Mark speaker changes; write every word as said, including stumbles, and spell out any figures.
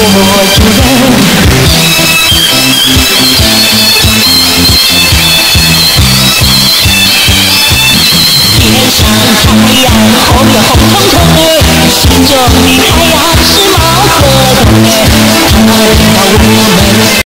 Speaker 1: 主人。天上太阳红呀红彤彤哎，心中的太阳是毛泽东哎，他领导我们。